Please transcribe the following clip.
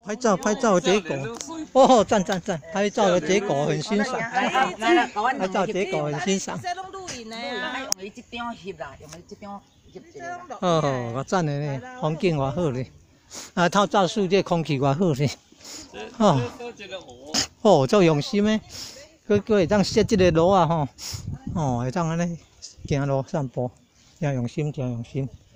拍照的结果，哦，赞！拍照的结果很欣赏，拍照结果很欣赏。 这拢录影的啊。 用伊这张翕啦，用伊这张翕一个啦。 哦，我赞的呢，风景偌好咧，啊，透早树这空气偌好咧。哦，哦，足用心的，佮会当设这个路啊吼，哦，会当安尼行路散步，真用心，真用心。